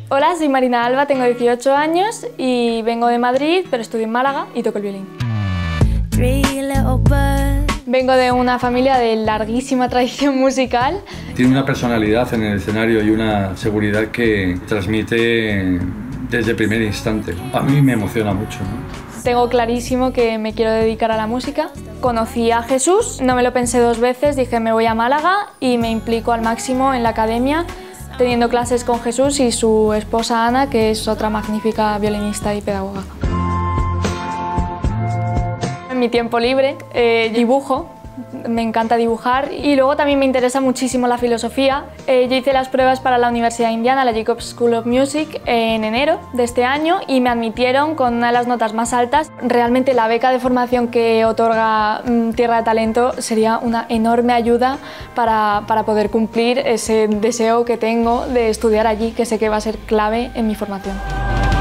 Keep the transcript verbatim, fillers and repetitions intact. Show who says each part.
Speaker 1: Hola, soy Marina Alba, tengo dieciocho años y vengo de Madrid, pero estudio en Málaga y toco el violín. Vengo de una familia de larguísima tradición musical.
Speaker 2: Tiene una personalidad en el escenario y una seguridad que transmite desde el primer instante. A mí me emociona mucho, ¿no?
Speaker 1: Tengo clarísimo que me quiero dedicar a la música. Conocí a Jesús, no me lo pensé dos veces, dije me voy a Málaga y me implico al máximo en la academia, teniendo clases con Jesús y su esposa Ana, que es otra magnífica violinista y pedagoga. En mi tiempo libre eh, dibujo, me encanta dibujar y luego también me interesa muchísimo la filosofía. Eh, yo hice las pruebas para la Universidad Indiana, la Jacobs School of Music, en enero de este año y me admitieron con una de las notas más altas. Realmente la beca de formación que otorga mmm, Tierra de Talento sería una enorme ayuda para, para poder cumplir ese deseo que tengo de estudiar allí, que sé que va a ser clave en mi formación.